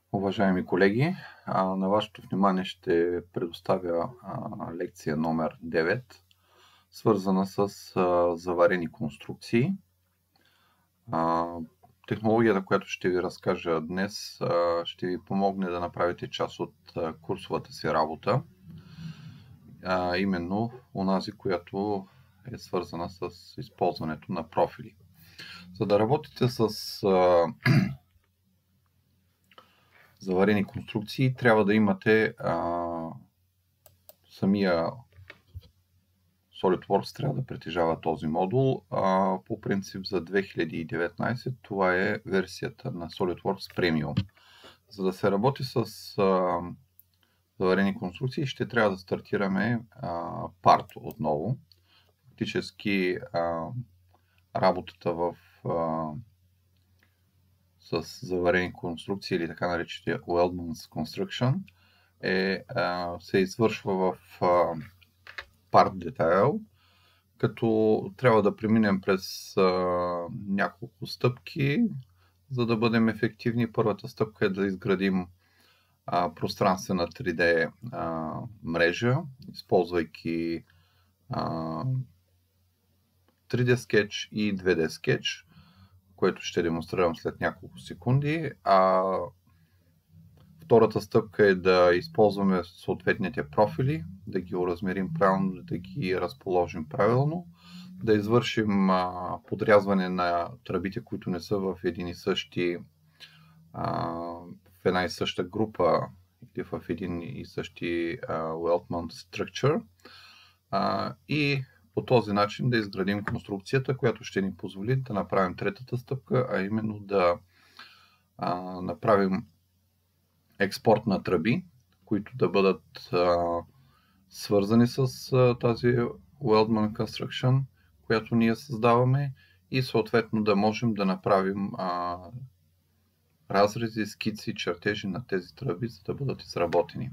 Уважаеми колеги, на вашето внимание ще предоставя лекция номер 9, свързана с заварени конструкции. Технологията, която ще ви разкажа днес, ще ви помогне да направите част от курсовата си работа, именно онази, която е свързана с използването на профили. За да работите с заварени конструкции, трябва да имате самия SolidWorks трябва да притежава този модул. По принцип за 2019 това е версията на SolidWorks Premium. За да се работи с заварени конструкции, ще трябва да стартираме парт отново. Фактически работата с заварени конструкции или така наречените Weldmans Construction се извършва в Part Detail, като трябва да преминем през няколко стъпки, за да бъдем ефективни. Първата стъпка е да изградим пространствена 3D мрежа, използвайки 3D Sketch и 2D Sketch, което ще демонстрирам след няколко секунди. Втората стъпка е да използваме съответните профили, да ги оразмерим правилно, да ги разположим правилно, да извършим подрязване на тръбите, които не са в един и същи, в една и съща група или в един и същи Weldmans Structure, и по този начин да изградим конструкцията, която ще ни позволи да направим третата стъпка, а именно да направим експорт на тръби, които да бъдат свързани с тази Weldmans Construction, която ние създаваме, и съответно да можем да направим разрези, скици, чертежи на тези тръби, за да бъдат изработени.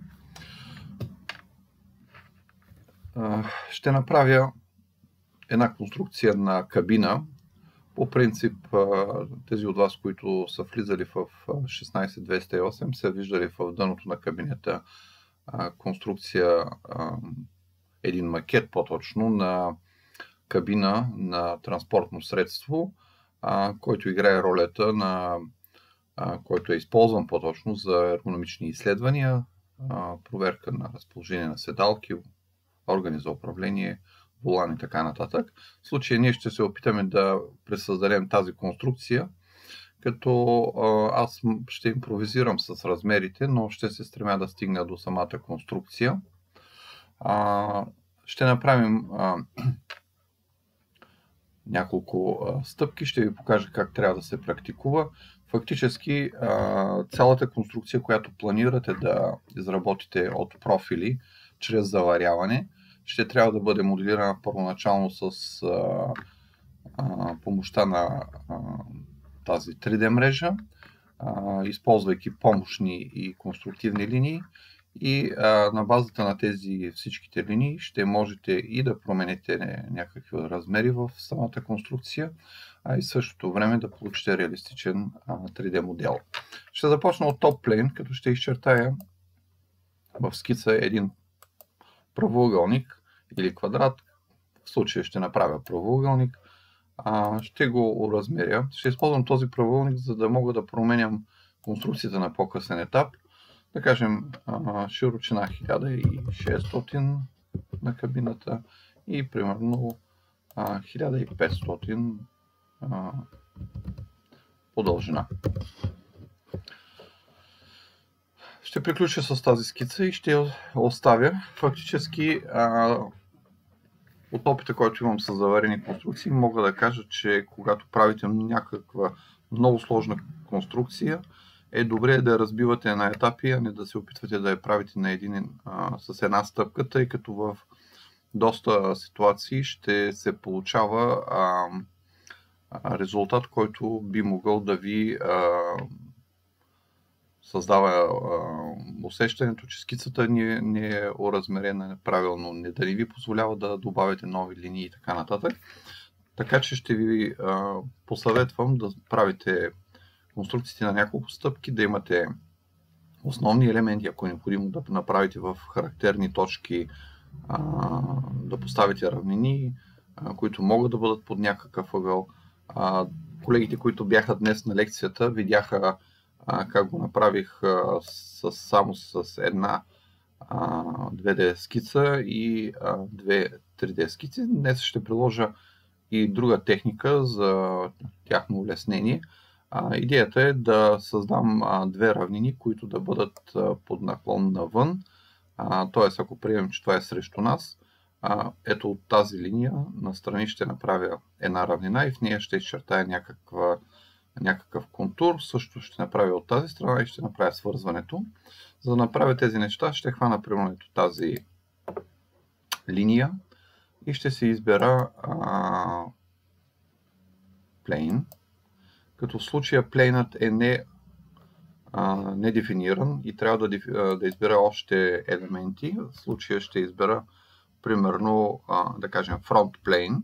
Ще направя една конструкция на кабина. По принцип, тези от вас, които са влизали в 16208, са виждали в дъното на кабинета конструкция, един макет по-точно на кабина на транспортно средство, който играе ролята на който е използван по-точно за ергономични изследвания, проверка на разположение на седалки, органи за управление, волан и така нататък. В случая ние ще се опитаме да пресъздадем тази конструкция, като аз ще импровизирам с размерите, но ще се стремя да стигна до самата конструкция. Ще направим няколко стъпки, ще ви покажа как трябва да се практикува. Фактически цялата конструкция, която планирате да изработите от профили чрез заваряване, ще трябва да бъде моделирана първоначално с помощта на тази 3D мрежа, използвайки помощни и конструктивни линии, и на базата на тези всичките линии ще можете и да промените някакви размери в самата конструкция, и в същото време да получите реалистичен 3D модел. Ще започна от топ плейн, като ще изчертая в скица един правоъгълник или квадрат. В случая ще направя правоъгълник. Ще го оразмеря. Ще използвам този правоъгълник, за да мога да променям конструкцията на по-късен етап. Да кажем широчина 1600 на кабината и примерно 1500 по дължина. Ще приключа с тази скица и ще я оставя. Фактически от опита, който имам с заварени конструкции, мога да кажа, че когато правите някаква много сложна конструкция, е добре да я разбивате на етапи, а не да се опитвате да я правите с една стъпка, тъй като в доста ситуации ще се получава резултат, който би могъл да ви създава усещането, че скицата не е оразмерена неправилно, да не ви позволява да добавите нови линии и така нататък. Така че ще ви посъветвам да правите конструкциите на няколко стъпки, да имате основни елементи, ако е необходимо да направите в характерни точки, да поставите равнини, които могат да бъдат под някакъв ъгъл. Колегите, които бяха днес на лекцията, видяха как го направих само с една 2D скица и две 3D скици. Днес ще приложа и друга техника за тяхно улеснение. Идеята е да създам две равнини, които да бъдат под наклон навън. Т.е. ако приемем, че това е срещу нас, ето от тази линия настрани ще направя една равнина и в нея ще изчертая някакъв контур. Също ще направя от тази страна и ще направя свързването. За да направя тези неща, ще хвана примерно тази линия и ще си избера plane. Като в случая плейнът е недефиниран и трябва да избера още елементи. В случая ще избера примерно, да кажем, front plane.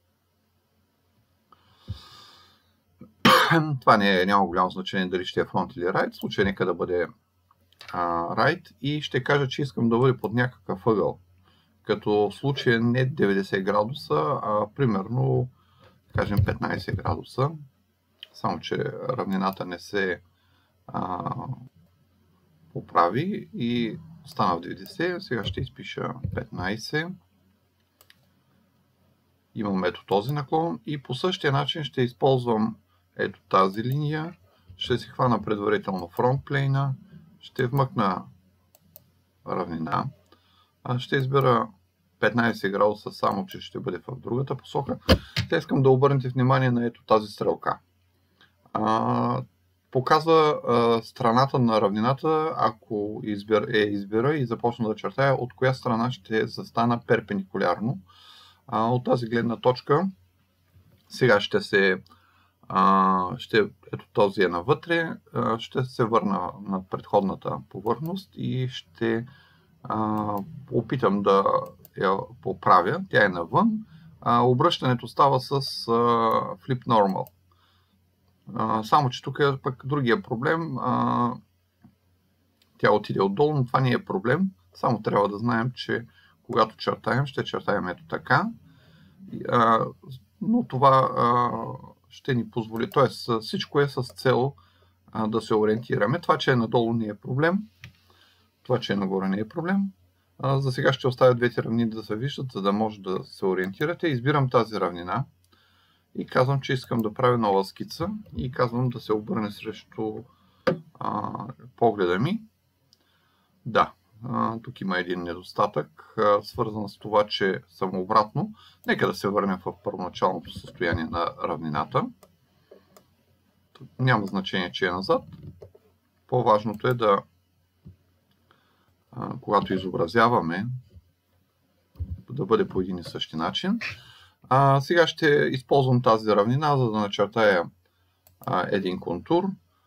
Това няма голямо значение дали ще е front или right. В случая нека да бъде right и ще кажа, че искам да бъде под някакъв ъгъл. Като в случая не 90 градуса, а примерно, да кажем, 15 градуса. Само че равнината не се поправи и остана в 90. Сега ще изпиша 15. Имам ето този наклон и по същия начин ще използвам ето тази линия. Ще си хвана предварително front plane, ще вмъкна равнина. Ще избера 15 градуса, само че ще бъде в другата посока. Сега искам да обърнете внимание на ето тази стрелка. Показва страната на равнината, ако избера и започна да чертая, от коя страна ще застана перпендикулярно. От тази гледна точка сега ето този е навътре, ще се върна на предходната повърхност и ще опитам да я поправя. Тя е навън. Обръщането става с Flip Normal. Само че тук е пък другия проблем. Тя отиде отдолу, но това не е проблем. Само трябва да знаем, че когато чертаем, ще чертаем ето така. Но това ще ни позволи. Т.е. всичко е с цел да се ориентираме. Това, че е надолу, не е проблем. Това, че е нагоре, не е проблем. За сега ще оставя двете равнини да се виждат, за да може да се ориентирате. Избирам тази равнина и казвам, че искам да правя нова скица и казвам да се обърне срещу погледа ми. Да, тук има един недостатък, свързан с това, че съм обратно. Нека да се върнем в първоначалното състояние на равнината. Няма значение, че е назад. По-важното е да, когато изобразяваме, да бъде по един и същи начин. Сега ще използвам тази равнина, за да начертая един контур.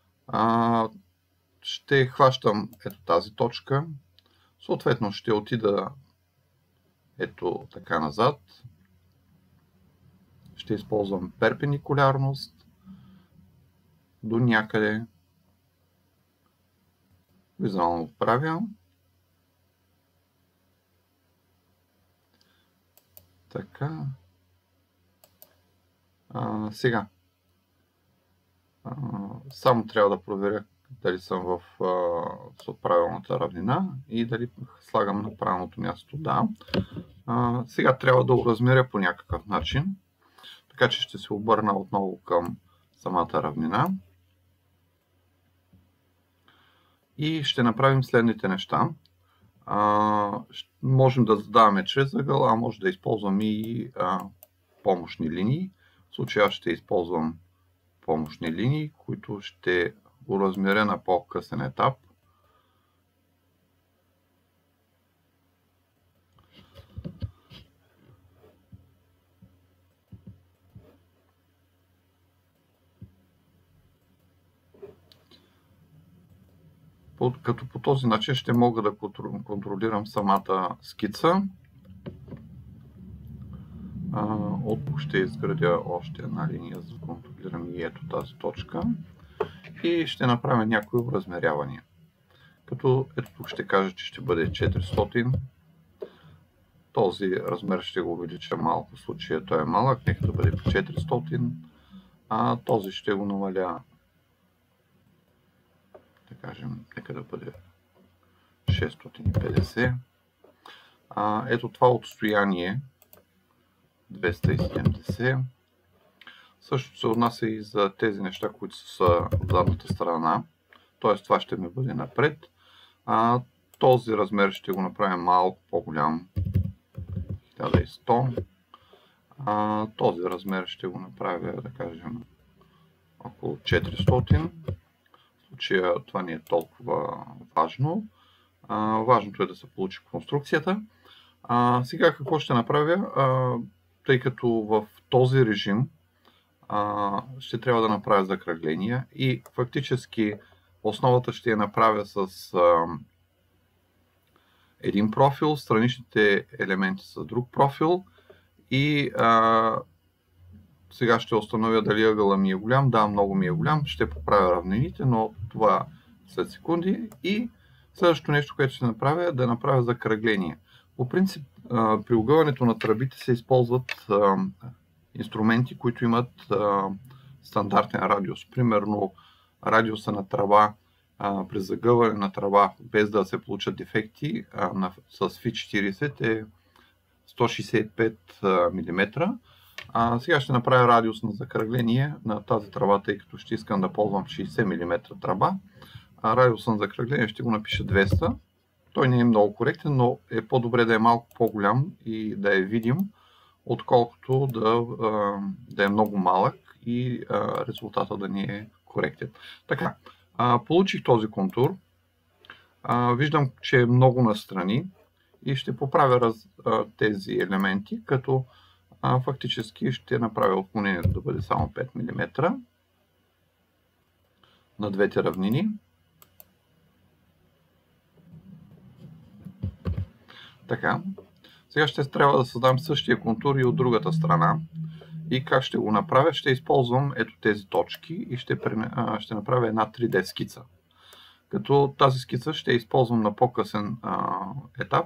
Ще хващам ето тази точка. Съответно ще отида ето така назад. Ще използвам перпендикулярност до някъде. Визуално го правя. Така. Сега. Само трябва да проверя дали съм в правилната равнина и дали слагам на правилното място. Да. Сега трябва да го размеря по някакъв начин. Така че ще се обърна отново към самата равнина. И ще направим следните неща. Можем да задаваме чрез ъгъл, а може да използваме и помощни линии. В случая ще използвам помощни линии, които ще го размеря на по-късен етап. Като по този начин ще мога да контролирам самата скица. От тук ще изградя още една линия, за да контролирам и ето тази точка. И ще направя някои размерявания. Като ето тук ще кажа, че ще бъде 400. Този размер ще го увелича малко, в случая той е малък, нека да бъде 400, а този ще го намаля, да кажем, нека да бъде 650. Ето това отстояние 270. Също се отнася и за тези неща, които са от задната страна, т.е. това ще ми бъде напред. Този размер ще го направим малко по-голям, 1100. Този размер ще го направя, да кажем, около 400. В случая това не е толкова важно. Важното е да се получи конструкцията. Сега какво ще направя? Тъй като в този режим ще трябва да направя закръгления и фактически основата ще я направя с един профил, страничните елементи с друг профил и сега ще установя дали ъгъла ми е голям. Да, много ми е голям. Ще поправя равнините, но това след секунди. И следващото нещо, което ще направя, е да направя закръгление. По принцип, при огъването на тръбите се използват инструменти, които имат стандартен радиус. Примерно радиуса на тръба при загъване на тръба, без да се получат дефекти, с Фи40 е 165 мм. Сега ще направя радиус на закръгление на тази тръба, тъй като ще искам да ползвам 60 мм тръба. Радиус на закръгление ще го напиша 200. Той не е много коректен, но е по-добре да е малко по-голям и да е видим, отколкото да е много малък и резултата да не е коректен. Така, получих този контур. Виждам, че е много настрани и ще поправя тези елементи, като фактически ще направя отклонението да бъде само 5 мм на двете равнини. Така, сега ще трябва да създам същия контур и от другата страна. И как ще го направя? Ще използвам ето тези точки и ще направя една 3D скица. Като тази скица ще използвам на по-късен етап,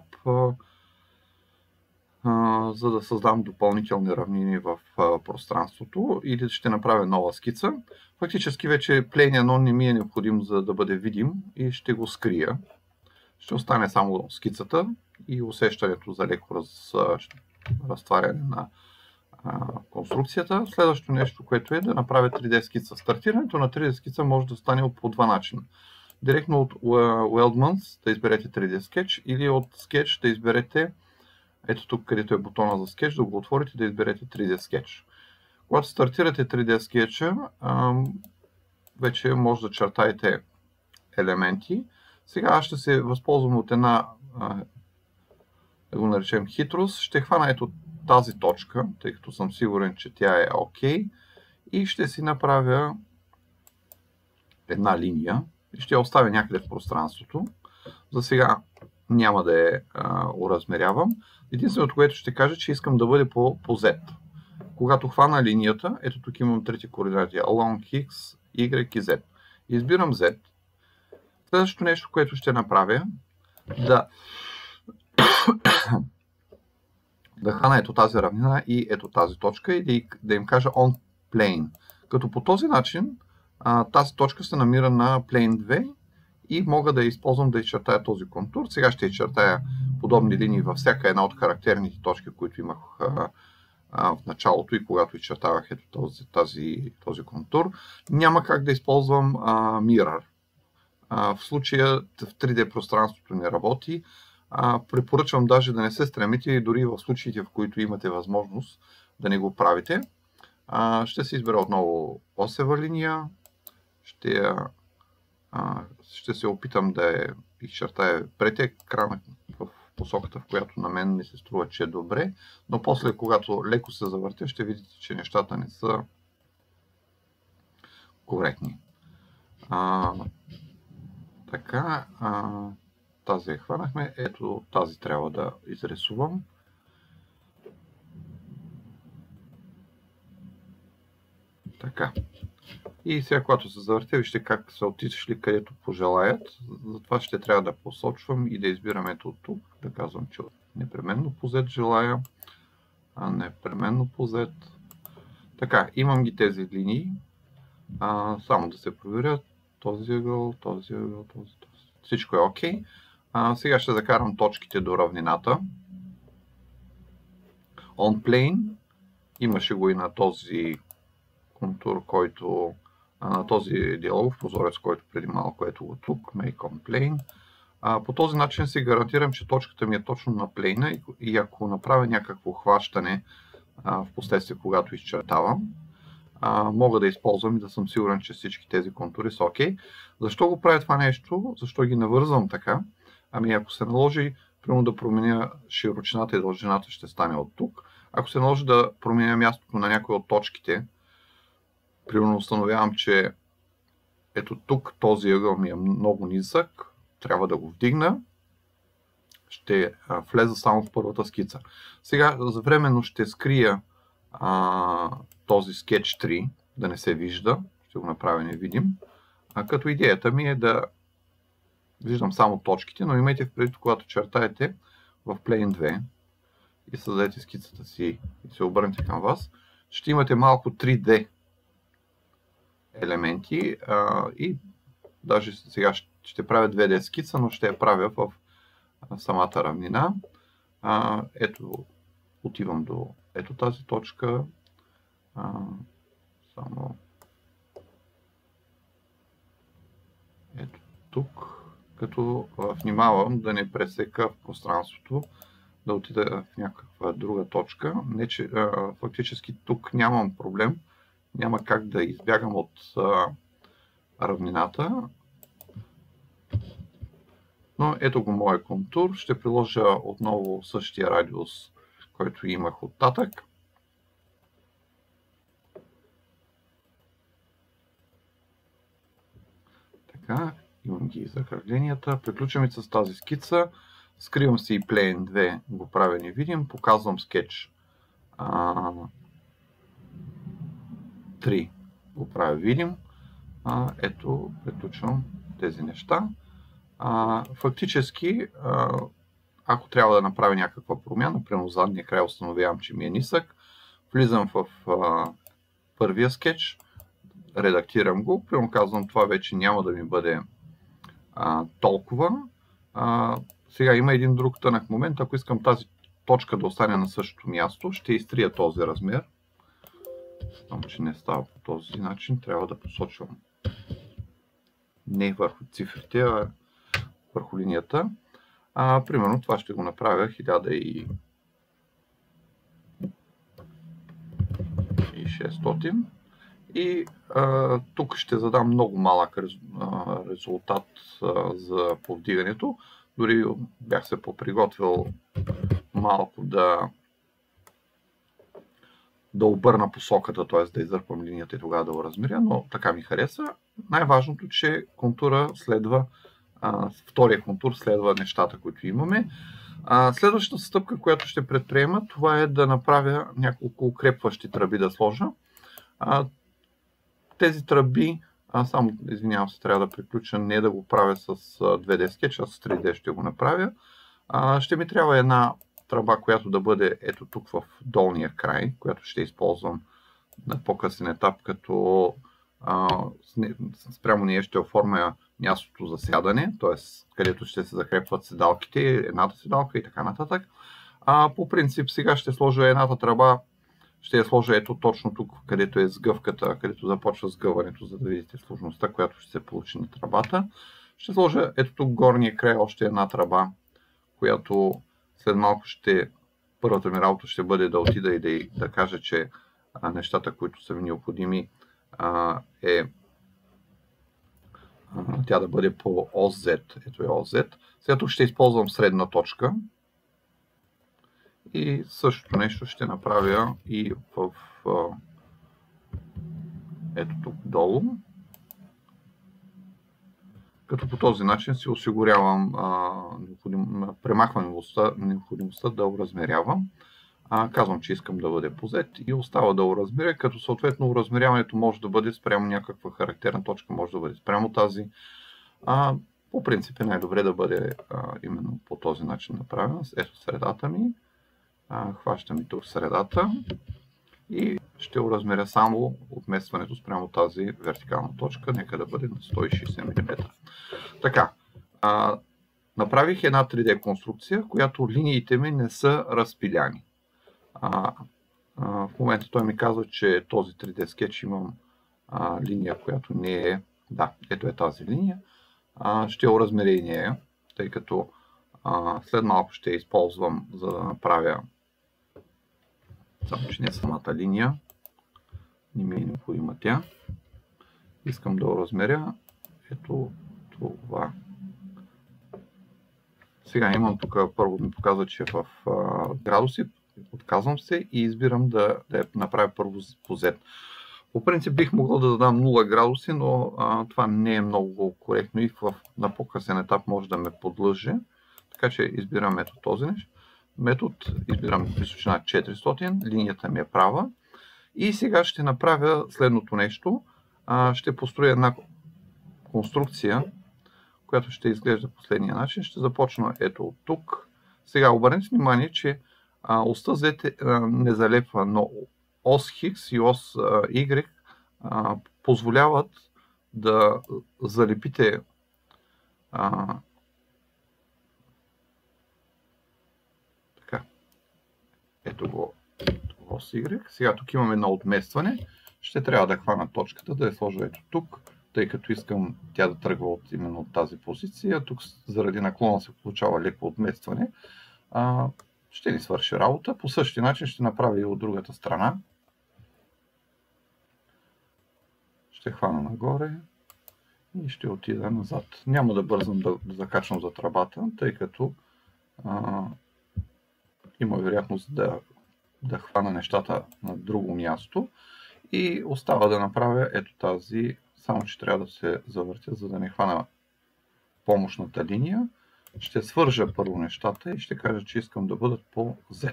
за да създам допълнителни равнини в пространството, или ще направя нова скица. Фактически вече Plane 1 не ми е необходим, за да бъде видим, и ще го скрия. Ще остане само скицата и усещането за леко разтваряне на конструкцията. Следващото нещо, което е да направя 3D скица. Стартирането на 3D скица може да стане по два начина. Директно от Weldments да изберете 3D Sketch, или от Sketch да изберете, ето тук, където е бутона за Sketch, да го отворите, да изберете 3D Sketch. Когато стартирате 3D Sketch, вече може да чертаете елементи. Сега аз ще се възползвам от една, да го наречем хитрост. Ще хвана ето тази точка, тъй като съм сигурен, че тя е OK, и ще си направя една линия и ще я оставя някъде в пространството. За сега няма да я уразмерявам. Единственото, което ще кажа, че искам да бъде по Z. Когато хвана линията, ето тук имам трети координати, along X, Y и Z. Избирам Z. Следващото нещо, което ще направя, да хвана ето тази равнина и ето тази точка и да им кажа on plane. Като по този начин тази точка се намира на plane 2 и мога да я използвам да изчертая този контур. Сега ще изчертая подобни линии във всяка една от характерните точки, които имах в началото и когато изчертавах ето този контур. Няма как да използвам mirror. В случая в 3D пространството не работи. Препоръчвам даже да не се стремите, и дори в случаите, в които имате възможност да не го правите. Ще се избера отново осева линия. Ще се опитам да я изчертая претек крана в посоката, в която на мен ми се струва, че е добре, но после, когато леко се завъртя, ще видите, че нещата не са коректни. Така, тази я хванахме. Ето тази трябва да изрисувам. Така. И сега, когато се завъртя, вижте как са отишли където пожелаят. Затова ще трябва да посочвам и да избирам ето от тук. Да казвам, че непременно по Z желая, а непременно по Z. Така, имам ги тези линии. Само да се проверя. Този ъгъл, този ъгъл, този. Всичко е окей. Сега ще закарам точките до равнината. On plane. Имаше го и на този контур, който на този диалогов прозорец, който преди малко ето го тук, Make on Plane. По този начин си гарантирам, че точката ми е точно на плейна и ако направя някакво хващане в последствие, когато изчертавам, мога да използвам и да съм сигурен, че всички тези контури са окей. Защо го правя това нещо? Защо ги навързвам така? Ами ако се наложи, примерно да променя широчината и дължината, ще стане от тук. Ако се наложи да променя мястото на някои от точките, примерно установявам, че ето тук този ъгъл ми е много нисък, трябва да го вдигна, ще влеза само в първата скица. Сега временно ще скрия този Sketch 3, да не се вижда, ще го направя невидим. Като идеята ми е да виждам само точките, но имайте в предвид, когато чертаете в Plane 2 и създадете скицата си и се обърнете към вас, ще имате малко 3D елементи и даже сега ще правя 2D скица, но ще я правя в самата равнина. Ето, отивам до ето тази точка. Само ето тук, като внимавам да не пресека в пространството, да отида в някаква друга точка. Не, че, фактически тук нямам проблем, няма как да избягам от равнината. Но ето го моя контур. Ще приложа отново същия радиус, който имах оттатък. Така, имам ги закръгленията. Приключваме с тази скица. Скривам си и Plane 2, го правя невидим. Показвам Sketch 3, го правя видим. Ето, приключвам тези неща. Фактически, ако трябва да направя някаква промяна, например задния край установявам, че ми е нисък, влизам в първия скетч, редактирам го, примерно казвам, това вече няма да ми бъде толкова. Сега има един друг тънък момент, ако искам тази точка да остане на същото място, ще изтрия този размер. Само, че не става по този начин, трябва да посочвам не върху цифрите, а върху линията. Примерно това ще го направя 1600 и тук ще задам много малък резултат за повдигането. Дори бях се поприготвил малко да обърна посоката, т.е. да изърпам линията и тогава да го размеря, но така ми хареса. Най-важното, че контура следва, втория контур следва нещата, които имаме. Следващата стъпка, която ще предприема, това е да направя няколко укрепващи тръби да сложа. Тези тръби, само извинявам се, трябва да приключа, не да го правя с 2D скетч, а с 3D ще го направя. Ще ми трябва една тръба, която да бъде ето тук в долния край, която ще използвам на по-късен етап, като спрямо нея ще оформя мястото за сядане, т.е. където ще се закрепват седалките, едната седалка и така нататък. По принцип сега ще сложа едната тръба, ще я сложа ето точно тук, където е сгъвката, където започва сгъването, за да видите сложността, която ще се получи на тръбата. Ще сложа ето тук горния край още една тръба, която след малко първата ми работа ще бъде да отида и да кажа, че нещата, които са ми необходими, тя да бъде по ОЗ. Ето е ОЗ. Сега тук ще използвам средна точка. И същото нещо ще направя и в ето тук долу. Като по този начин си осигурявам премахвам необходимостта да го размерявам. Казвам, че искам да бъде по Z и остава да уразмеря, като съответно уразмеряването може да бъде спрямо някаква характерна точка, може да бъде спрямо тази. По принцип е най-добре да бъде именно по този начин направена. Ето средата ми. Хващам и тук средата и ще уразмеря само отместването спрямо тази вертикална точка. Нека да бъде на 160 мм. Така, направих една 3D конструкция, която линиите ми не са разпиляни. В момента той ми казва, че този 3D скетч имам линия, която не е... Да, ето е тази линия. Ще я уразмеря и нея, тъй като след малко ще я използвам, за да направя само че не самата линия. Не ми е необходима тя. Искам да уразмеря ето това. Сега имам тук, първо ми показва, че е в градуси. Отказвам се и избирам да я направя първо по Z. По принцип бих могъл да дадам 0 градуси, но това не е много коректно и на по-късен етап може да ме подлъже. Така че избирам метод този нещо. Метод, избирам височина 400, линията ми е права. И сега ще направя следното нещо. Ще построя една конструкция, която ще изглежда последния начин. Ще започна ето от тук. Сега обърнете внимание, че оста Z не залепва, но ос Хикс и ос Y позволяват да залепите така. Ето го ос Y. Сега тук имаме едно отместване. Ще трябва да хвана точката, да я сложа ето тук, тъй като искам тя да тръгва от именно от тази позиция. Тук заради наклона се получава леко отместване. Ще ни свърши работа. По същия начин ще направя и от другата страна. Ще хвана нагоре и ще отида назад. Няма да бързам да закачвам за тръбата, тъй като има вероятност да хвана нещата на друго място. И остава да направя ето тази, само че трябва да се завъртя, за да не хвана помощната линия. Ще свържа първо нещата и ще кажа, че искам да бъдат по Z.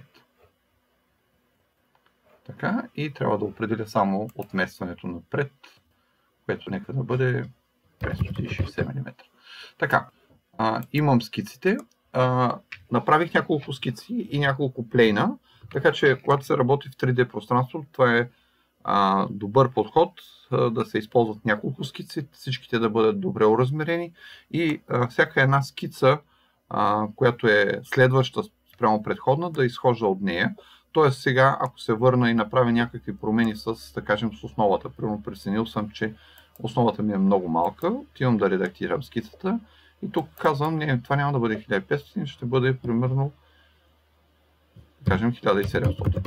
Така, и трябва да определя само отместването напред, което нека да бъде 560 мм. Така, имам скиците. Направих няколко скици и няколко плейна, така че когато се работи в 3D пространство, това е добър подход да се използват няколко скици, всичките да бъдат добре уразмерени и всяка една скица, която е следваща спрямо предходна, да изхожда от нея. Тоест сега, ако се върна и направя някакви промени с, да кажем, с основата, примерно преценил съм, че основата ми е много малка, отивам да редактирам скицата и тук казвам, не, това няма да бъде 1500, ще бъде примерно, да кажем, 1700.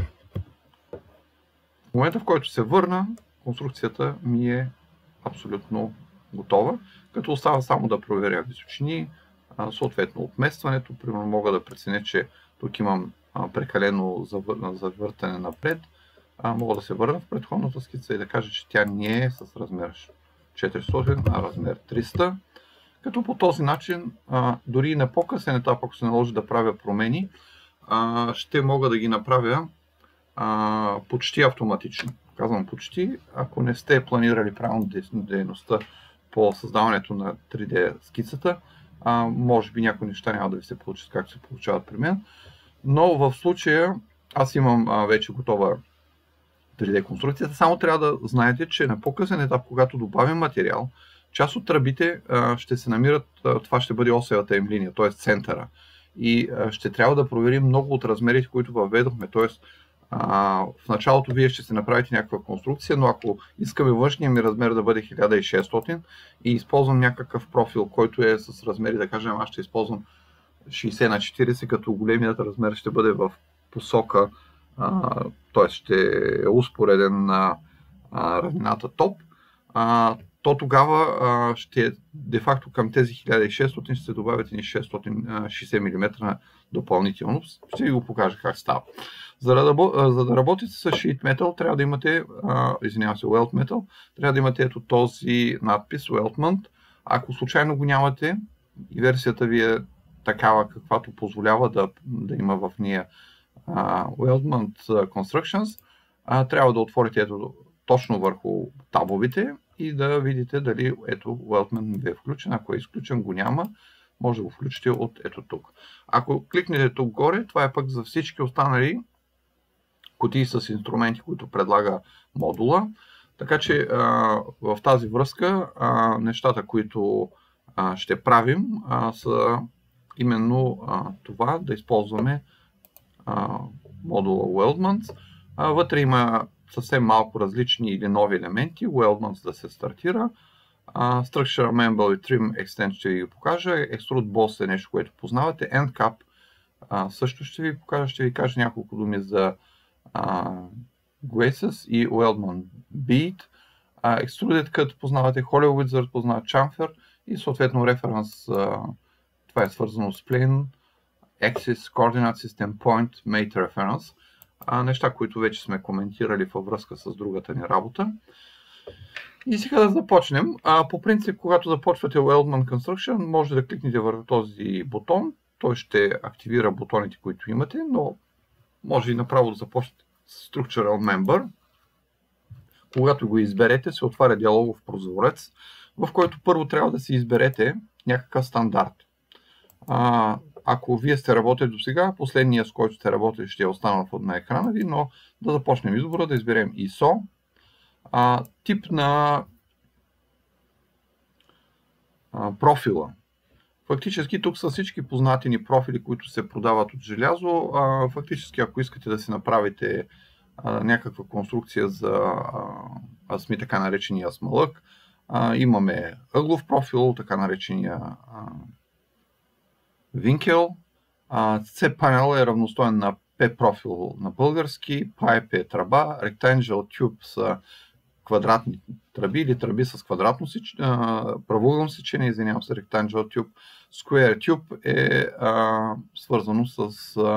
В момента, в който се върна, конструкцията ми е абсолютно готова, като остава само да проверя височини, съответно отместването. Примерно мога да преценя, че тук имам прекалено завъртане напред. Мога да се върна в предходната скица и да кажа, че тя не е с размер 400, а размер 300. Като по този начин, дори и на по-късен етап, ако се наложи да правя промени, ще мога да ги направя почти автоматично. Казвам почти, ако не сте планирали правилно дейността по създаването на 3D скицата, може би някои неща няма да ви се получат както се получават при мен. Но в случая аз имам вече готова 3D конструкцията. Само трябва да знаете, че на по-късен етап, когато добавим материал, част от тръбите ще се намират, това ще бъде осевата им линия, т.е. центъра. И ще трябва да проверим много от размерите, които въведохме. Т.е. в началото вие ще се направите някаква конструкция, но ако искаме външния ми размер да бъде 1600 и използвам някакъв профил, който е с размери, да кажем, аз ще използвам 60 на 40, като големият размер ще бъде в посока, т.е. ще е успореден на равнината топ, то тогава ще де-факто към тези 1600 ще се добавят и 660 мм допълнително. Ще ви го покажа как става. За да работите с Sheet Metal, трябва да имате, Weld Metal, трябва да имате ето този надпис Weldment. Ако случайно го нямате и версията ви е такава, каквато позволява да има в нея Weldment Constructions, трябва да отворите ето точно върху табовите и да видите дали ето Weldment ви е включен. Ако е изключен, го няма, може да го включите от ето тук. Ако кликнете тук горе, това е пък за всички останали кутии с инструменти, които предлага модула. Така че в тази връзка нещата, които ще правим, са именно това, да използваме модула Weldments. Вътре има съвсем малко различни или нови елементи. Weldments да се стартира. Structure Member и Trim Extend ще ви покажа. Extrude Boss е нещо, което познавате. End Cap също ще ви покажа. Ще ви кажа няколко думи за Glacis и Weldment Bead. Extruded Cut познавате. Hollow Wizard познава Chamfer и съответно Reference. Това е свързано с Plane, Axis, Coordinate System, Point, Mate Reference. Неща, които вече сме коментирали във връзка с другата ни работа. И сега да започнем. По принцип, когато започвате Weldment Construction, може да кликнете върху този бутон. Той ще активира бутоните, които имате, но може и направо да започнете с Structural Member. Когато го изберете, се отваря диалогов прозорец, в който първо трябва да си изберете някакъв стандарт. Ако вие сте работили до сега, последния, с който сте работили, ще е останал на екрана ви, но да започнем избора, да изберем ISO. Тип на профила. Фактически тук са всички познати ни профили, които се продават от желязо. Фактически, ако искате да си направите някаква конструкция за сми, така наречения смалък, имаме ъглов профил, така наречения винкел. C-panel е равностоен на P-профил на български, pipe е тръба, rectangle tube са квадратни тръби или тръби с квадратно правоъгълно сечение, извинявам се, rectangle tube. Square tube е свързано с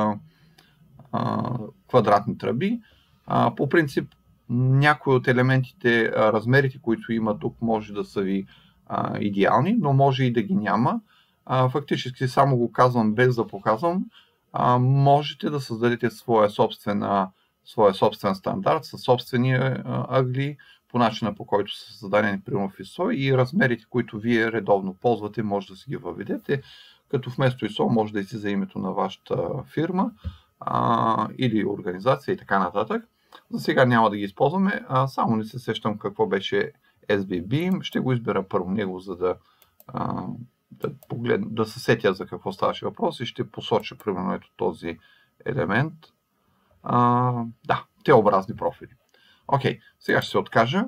квадратни тръби. По принцип, някои от елементите, размерите, които има тук, може да са ви идеални, но може и да ги няма. Фактически само го казвам без да показвам. Можете да създадете своя собствен стандарт със собствения ъгли, по начина по който са създадени примерно в ISO, и размерите, които вие редовно ползвате, може да си ги въведете, като вместо ISO може да излиза името на вашата фирма или организация и така нататък. За сега няма да ги използваме, само не се сещам какво беше SBB. Ще го избера първо него, за да се сетя за какво ставаше въпрос и ще посоча примерно ето този елемент. Да, Т-образни профили. Окей, сега ще се откажа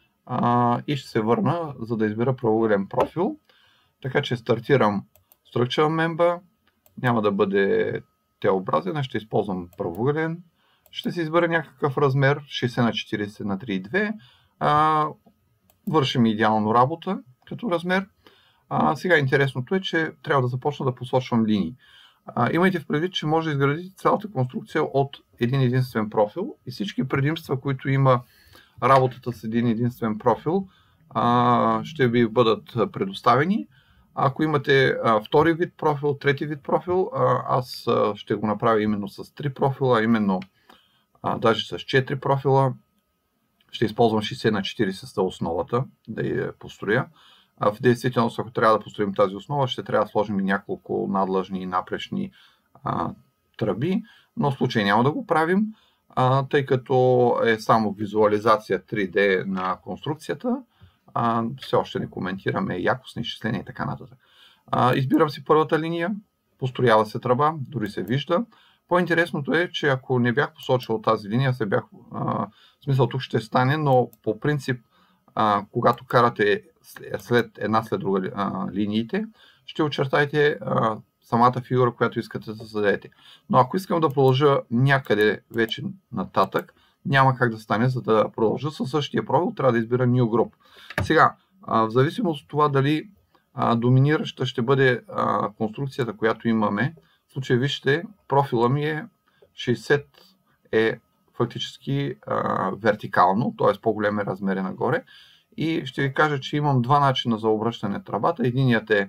и ще се върна, за да избера правоъгълен профил. Така че стартирам Structural Member. Няма да бъде Т-образен, а ще използвам правоъгълен. Ще си избера някакъв размер 60 на 40 на 3,2. Вършим идеално работа като размер. Сега интересното е, че трябва да започна да посочвам линии. Имайте в предвид, че може да изградите цялата конструкция от един единствен профил и всички предимства, които има работата с един единствен профил, ще ви бъдат предоставени. Ако имате втори вид профил, трети вид профил, аз ще го направя именно с 3 профила, именно даже с 4 профила. Ще използвам 60 на 40 за основата, да я построя. В действителност, ако трябва да построим тази основа, ще трябва да сложим и няколко надлъжни и напрешни тръби, но в случай няма да го правим, тъй като е само визуализация 3D на конструкцията. Все още не коментираме якостни изчисления и така нататък. Избирам си първата линия, построява се тръба, дори се вижда. По-интересното е, че ако не бях посочил тази линия, в смисъл тук ще стане, но по принцип, когато карате една след друга линиите, ще очертаете самата фигура, която искате да създадете. Но ако искам да продължа някъде вече нататък, няма как да стане. За да продължа със същия профил, трябва да избера New Group. Сега, в зависимост от това дали доминираща ще бъде конструкцията, която имаме, в случай вижте, профила ми е 60 е фактически вертикално, т.е. по-голем е размери нагоре. И ще ви кажа, че имам два начина за обръщане тръбата. Единият е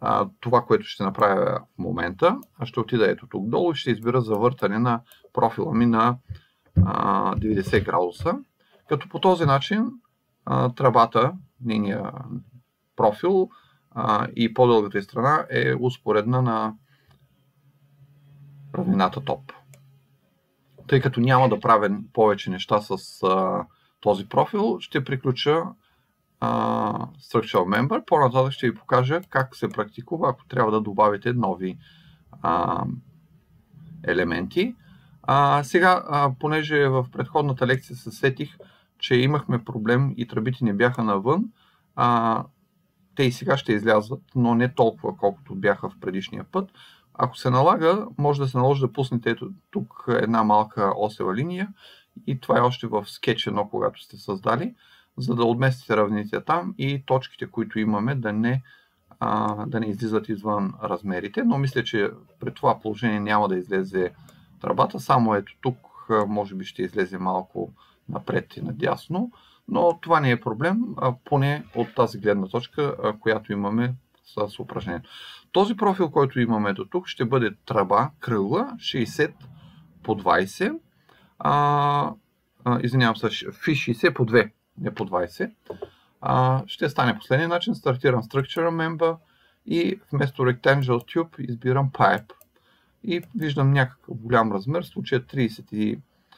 това, което ще направя в момента, ще отида ето тук долу и ще избера завъртане на профила ми на 90 градуса, като по този начин тръбата, нейния профил и по-дългата страна е успоредна на равнината топ. Тъй като няма да правя повече неща с този профил, ще приключа Structural Member. По-нататък ще ви покажа как се практикува, ако трябва да добавите нови елементи. Сега, понеже в предходната лекция се сетих, че имахме проблем и тръбите не бяха навън, те и сега ще излязат, но не толкова, колкото бяха в предишния път. Ако се налага, може да се наложи да пуснете ето тук една малка осева линия и това е още в скетч 1, когато сте създали, за да отместите равнините там и точките, които имаме, да не излизат извън размерите. Но мисля, че при това положение няма да излезе тръбата, само ето тук може би ще излезе малко напред и надясно, но това не е проблем, поне от тази гледна точка, която имаме с упражнението. Този профил, който имаме до тук, ще бъде тръба кръгла 60 по 20, извинявам се, фи 60 по 2, не по 20. Ще стане последния начин, стартирам Structure Member и вместо Rectangle Tube избирам Pipe и виждам някакъв голям размер, в случая 37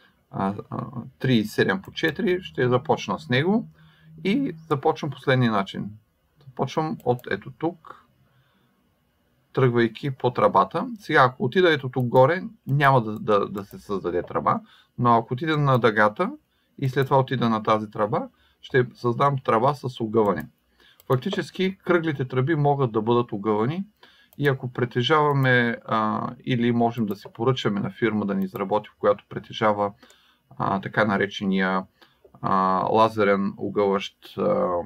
по 4, ще започна с него и започвам последния начин. Започвам от ето тук, тръгвайки по тръбата. Сега, ако отида ето тук горе, няма да се създаде тръба, но ако отида на дъгата и след това отида на тази тръба, ще създам тръба с огъване. Фактически, кръглите тръби могат да бъдат огъвани и ако притежаваме или можем да си поръчаме на фирма да ни изработи, в която притежава така наречения лазерен огъващ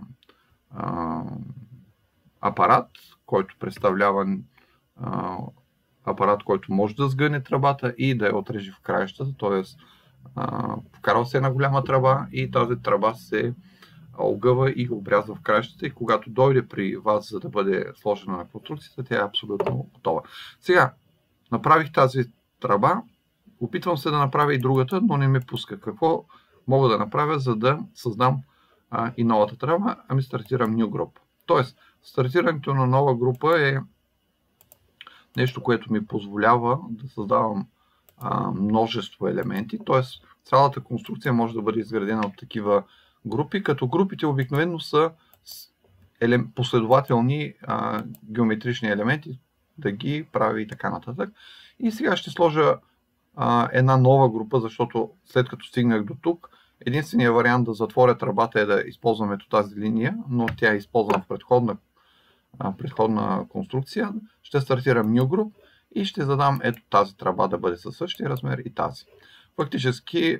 апарат, който представлява апарат, който може да сгъне тръбата и да я отрежи в краищата, т.е. вкарва се една голяма тръба и тази тръба се огъва и обрязва в краищата и когато дойде при вас, за да бъде сложена на конструкцията, тя е абсолютно готова. Сега, направих тази тръба, опитвам се да направя и другата, но не ме пуска. Какво мога да направя, за да създам и новата тръба? Ами стартирам New Group. Тоест, стартирането на нова група е нещо, което ми позволява да създавам множество елементи. Тоест, цялата конструкция може да бъде изградена от такива групи, като групите обикновено са последователни геометрични елементи, да ги прави и така нататък. И сега ще сложа една нова група, защото след като стигнах до тук, единственият вариант да затворя тръбата е да използвам ето тази линия, но тя е използвана в предходна конструкция. Ще стартирам New Group и ще задам ето тази тръба да бъде със същия размер и тази. Фактически,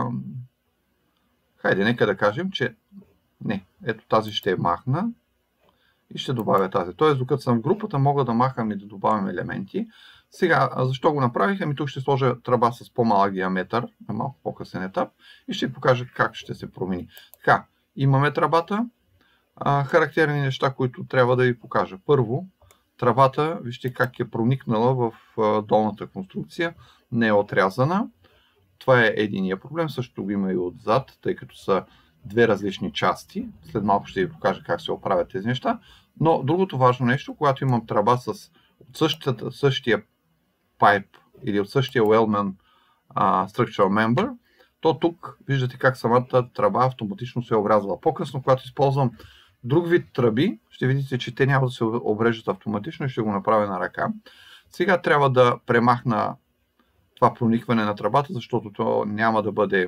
хайде, нека да кажем, че не, ето тази ще махна и ще добавя тази. Тоест, докато съм в групата, мога да махам и да добавям елементи. Сега, защо го направих? Ами тук ще сложа тръба с по-малък диаметър на малко по-късен етап и ще ви покажа как ще се промени. Така, имаме тръбата. Характерни неща, които трябва да ви покажа. Първо, тръбата, вижте как е проникнала в долната конструкция, не е отрязана. Това е единия проблем, също го има и отзад, тъй като са две различни части. След малко ще ви покажа как се оправят тези неща. Но другото важно нещо, когато имам тръба с същия pipe или от същия Wellman Structural Member, то тук виждате как самата тръба автоматично се е обрязала. По-късно, когато използвам друг вид тръби, ще видите, че те няма да се обрежат автоматично и ще го направя на ръка. Сега трябва да премахна това проникване на тръбата, защото то няма да бъде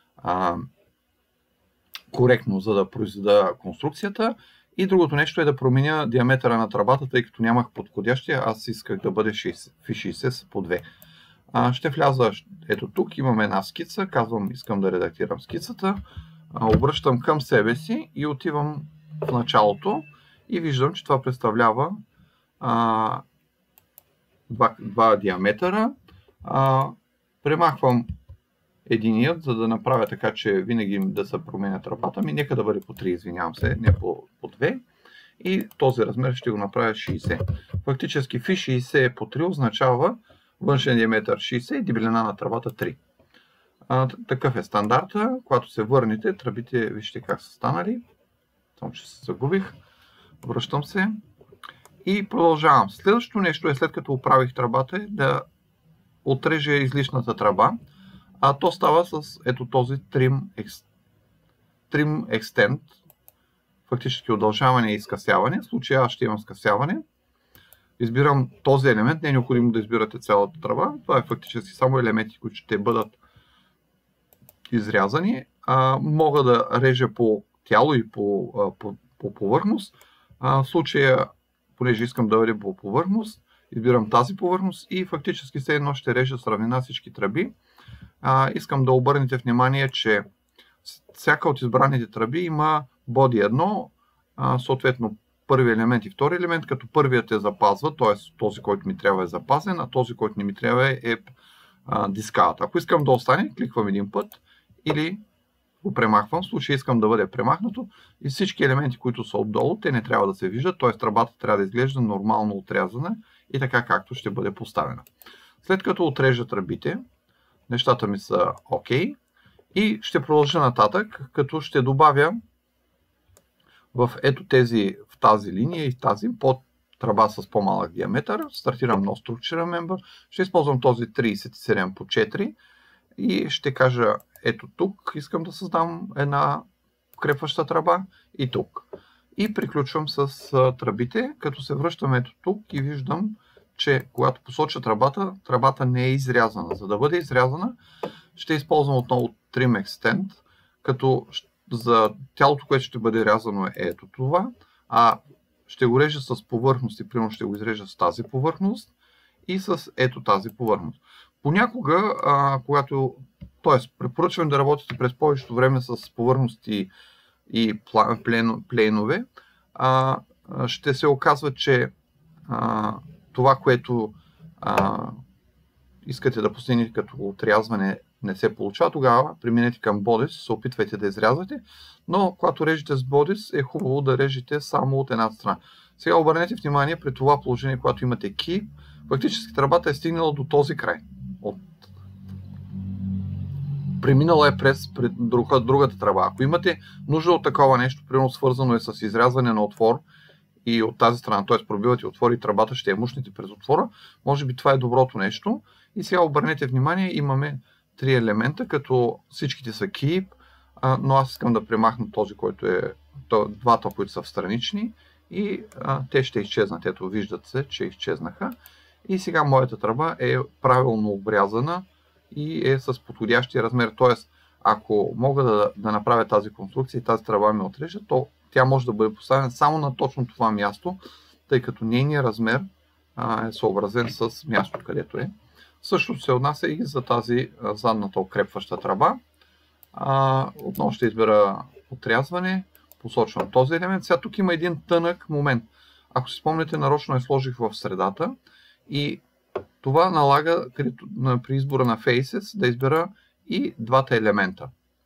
коректно, за да произведа конструкцията. И другото нещо е да променя диаметъра на тръбата, тъй като нямах подходящия, аз исках да бъде 60 по 2. Ще вляза ето тук, имаме една скица, казвам искам да редактирам скицата, обръщам към себе си и отивам в началото и виждам, че това представлява два диаметъра. Премахвам единият, за да направя така, че винаги да се променя тръбата ми. Нека да бъде по 3, извинявам се, не по 2. и този размер ще го направя 60. Фактически фи 60 по 3 означава външен диаметър 60 и дебелина на тръбата 3. Такъв е стандарта. Когато се върнете, тръбите вижте как са станали. Само че се загубих. Връщам се и продължавам. Следващото нещо е, след като оправих тръбата, е да отрежа излишната тръба. То става с ето този Trim Extend. Фактически удължаване и скъсяване. В случая аз ще имам скъсяване. Избирам този елемент. Не е необходимо да избирате цялата тръба. Това е фактически само елементи, които ще бъдат изрязани. Мога да режа по тяло и по повърхност. В случая, понеже искам да бъде по повърхност, избирам тази повърхност и фактически все едно ще режа с равнина всички тръби. Искам да обърнете внимание, че всяка от избраните тръби има body 1, съответно първи елемент и втори елемент, като първият е запазва, т.е. този, който ми трябва е запазен, а този, който не ми трябва е дискалът. Ако искам да остане, кликвам един път или го премахвам. В случай искам да бъде премахнато и всички елементи, които са отдолу, те не трябва да се виждат, т.е. тръбата трябва да изглежда нормално отрязана и така както ще бъде поставена. След като отрежа тръбите, нещата ми са окей и ще продължа нататък, като ще добавя в тази линия и в тази под тръба с по-малък диаметър. Стартирам No Structure Member. Ще използвам този 37 по 4 и ще кажа ето тук искам да създам една укрепваща тръба и тук. И приключвам с тръбите, като се връщам ето тук и виждам, че когато посоча тръбата не е изрязана. За да бъде изрязана, ще използвам отново Trim Extend, като за тялото, което ще бъде рязано е ето това, ще го режа с повърхност и примерно ще го изрежа с тази повърхност и с ето тази повърхност. Понякога, препоръчвам да работите през повечето време с повърхности и плейнове, ще се оказва, че това, което искате да постигнете като отрязване, не се получава, тогава преминете към Bodies, се опитвайте да изрязвате, но когато режете с Bodies е хубаво да режете само от една страна. Сега обърнете внимание при това положение, когато имате Key, фактически тръбата е стигнала до този край. Преминала е през другата тръба. Ако имате нужда от такова нещо, примерно свързано е с изрязване на отвор и от тази страна, т.е. пробивате отвор и тръбата ще я мушнете през отвора, може би това е доброто нещо. И сега обърнете внимание, имаме три елемента, като всичките са Keep, но аз искам да премахна този, който е двата, които са в странични и те ще изчезнат. Ето, виждат се, че изчезнаха. И сега моята тръба е правилно обрязана и е с подходящия размер. Т.е. ако мога да направя тази конструкция и тази тръба ми отрежа, то тя може да бъде поставена само на точно това място, тъй като нейният размер е съобразен с мястото, където е. Също се отнася и за тази задната укрепваща тръба. Отново ще избера отрязване, посочвам този елемент. Сега тук има един тънък момент. Ако си спомняте, нарочно я сложих в средата и това налага при избора на Faces да избера и двата елемента.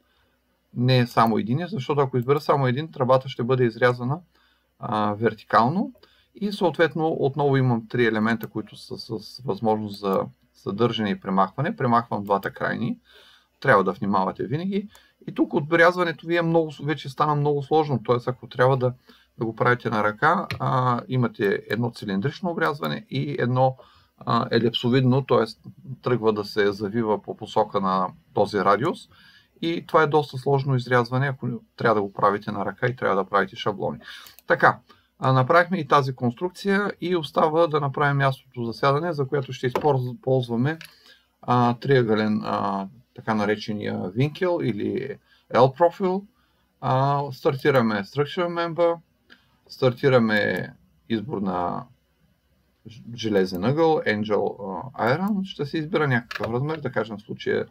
Не само един, защото ако избера само един, тръбата ще бъде изрязана вертикално и съответно отново имам три елемента, които са с възможност за съдържане и премахване. Премахвам двата крайни. Трябва да внимавате винаги. И тук отбелязването ви вече стана много сложно. Т.е. ако трябва да го правите на ръка, имате едно цилиндрично обрязване и едно елипсовидно, т.е. тръгва да се завива по посока на този радиус. И това е доста сложно изрязване, ако трябва да го правите на ръка и трябва да правите шаблони. Така, направихме и тази конструкция и остава да направим мястото за сядане, за което ще използваме триъгълен, така наречения винкел или L-профил. Стартираме Structure Member, стартираме избор на железен ъгъл, Angel Iron. Ще се избира някакъв размер, да кажем в случая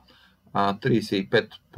35 по